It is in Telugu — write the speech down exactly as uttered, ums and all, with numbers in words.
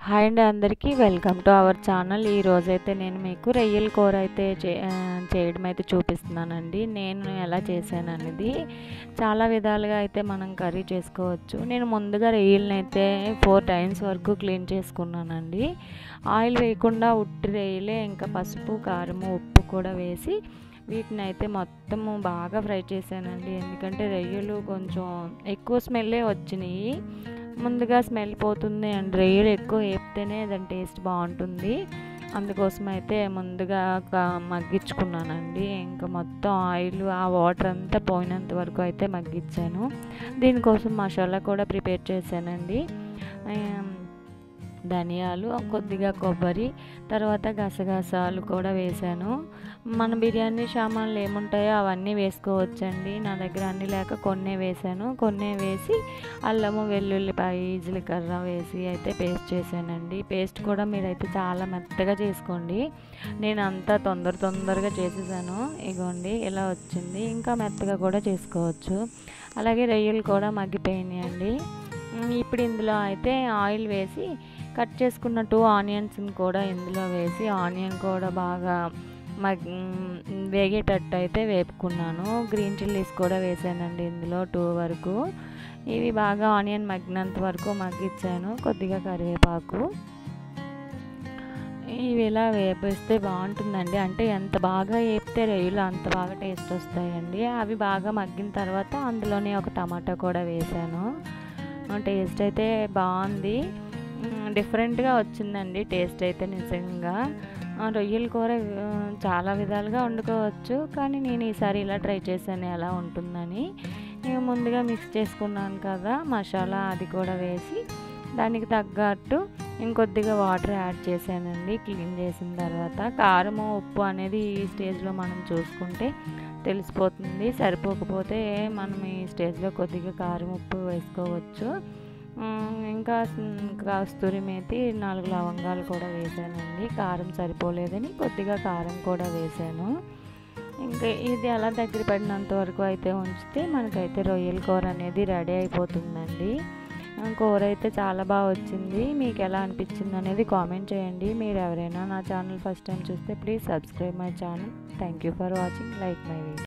హాయ్ అండి అందరికీ వెల్కమ్ టు అవర్ ఛానల్. ఈ రోజైతే నేను మీకు రొయ్యల కూర అయితే చే చేయడం అయితే చూపిస్తున్నానండి. నేను ఎలా చేశాను అనేది చాలా విధాలుగా అయితే మనం కర్రీ చేసుకోవచ్చు. నేను ముందుగా రొయ్యలను అయితే ఫోర్ టైమ్స్ వరకు క్లీన్ చేసుకున్నానండి. ఆయిల్ వేయకుండా ఉట్టి రొయ్యలే ఇంకా పసుపు కారము ఉప్పు కూడా వేసి వీటిని అయితే మొత్తము బాగా ఫ్రై చేశానండి. ఎందుకంటే రొయ్యలు కొంచెం ఎక్కువ స్మెల్లే వచ్చినాయి. ముందుగా స్మెల్ పోతుంది అండ్ రొయ్యలు ఎక్కువ వేపితేనే దాని టేస్ట్ బాగుంటుంది. అందుకోసం అయితే ముందుగా మగ్గించుకున్నానండి. ఇంకా మొత్తం ఆయిల్ ఆ వాటర్ అంతా పోయినంత వరకు అయితే మగ్గించాను. దీనికోసం మసాలా కూడా ప్రిపేర్ చేశానండి. ధనియాలు, కొద్దిగా కొబ్బరి, తర్వాత గసగసాలు కూడా వేసాను. మన బిర్యానీ సామాన్లు ఏముంటాయో అవన్నీ వేసుకోవచ్చండి. నా దగ్గర అన్నీ లేక కొన్నే వేసాను. కొన్నే వేసి అల్లము వెల్లుల్లిపాయ జీలకర్ర వేసి అయితే పేస్ట్ చేశానండి. పేస్ట్ కూడా మీరైతే చాలా మెత్తగా చేసుకోండి. నేను అంతా తొందర తొందరగా చేసేసాను. ఇగోండి ఇలా వచ్చింది. ఇంకా మెత్తగా కూడా చేసుకోవచ్చు. అలాగే రొయ్యలు కూడా మగ్గిపోయినాయండి. ఇప్పుడు ఇందులో అయితే ఆయిల్ వేసి కట్ చేసుకున్న టూ ఆనియన్స్ని కూడా ఇందులో వేసి ఆనియన్ కూడా బాగా మగ్ వేగేటట్టు అయితే వేపుకున్నాను. గ్రీన్ చిల్లీస్ కూడా వేసానండి ఇందులో టూ వరకు. ఇవి బాగా ఆనియన్ మగ్గినంత వరకు మగ్గించాను. కొద్దిగా కరివేపాకు ఇవి ఇలా వేపిస్తే బాగుంటుందండి. అంటే ఎంత బాగా వేపితే రొయ్యలు అంత బాగా టేస్ట్ వస్తాయండి. అవి బాగా మగ్గిన తర్వాత అందులోనే ఒక టమాటా కూడా వేసాను. టేస్ట్ అయితే బాగుంది, డిఫరెంట్గా వచ్చిందండి టేస్ట్ అయితే. నిజంగా రొయ్యల కూర చాలా విధాలుగా వండుకోవచ్చు, కానీ నేను ఈసారి ఇలా ట్రై చేశాను ఎలా ఉంటుందని. నేను ముందుగా మిక్స్ చేసుకున్నాను కదా మసాలా, అది కూడా వేసి దానికి తగ్గట్టు ఇంకొద్దిగా వాటర్ యాడ్ చేశానండి. క్లీన్ చేసిన తర్వాత కారము ఉప్పు అనేది ఈ స్టేజ్లో మనం చూసుకుంటే తెలిసిపోతుంది. సరిపోకపోతే మనం ఈ స్టేజ్లో కొద్దిగా కారం ఉప్పు వేసుకోవచ్చు. ఇంకా కస్తూరి మేతి, నాలుగు లవంగాలు కూడా వేసానండి. కారం సరిపోలేదని కొద్దిగా కారం కూడా వేసాను. ఇంకా ఇది అలా దగ్గర పడినంత వరకు అయితే ఉంచితే మనకైతే రొయ్యల కూర అనేది రెడీ అయిపోతుందండి. కూర అయితే చాలా బాగా వచ్చింది. మీకు ఎలా అనిపించింది అనేది కామెంట్ చేయండి. మీరు ఎవరైనా నా ఛానల్ ఫస్ట్ టైం చూస్తే please subscribe my channel. Thank you for watching. Like my video.